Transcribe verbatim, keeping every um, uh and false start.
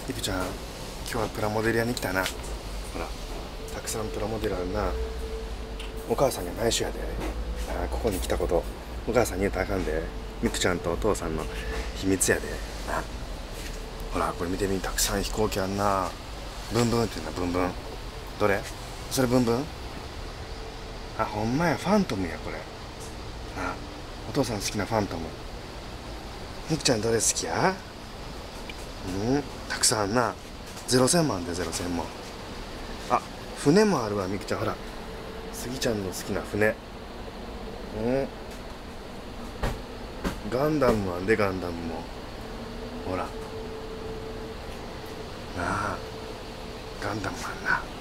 いくちゃん、今日はプラモデル屋に来たな。ほら、たくさんプラモデルあるな。お母さんが内緒やで。ああ、ここに来たことお母さんに言うたらあかんで。みくちゃんとお父さんの秘密やでな。ほら、これ見てみ、たくさん飛行機あんな。ブンブンって言うな、ブンブン。どれ？それブンブン？あ、ほんまや、ファントムや、これ。な、お父さん好きなファントム。みくちゃんどれ好きや？うん、たくさんあんな。ゼロ戦もあんで、ゼロ戦も。あ、船もあるわ、みくちゃん。ほら、スギちゃんの好きな船。うん、ガンダムもあんで、ガンダムも。ほらなあ、ガンダムもあんな。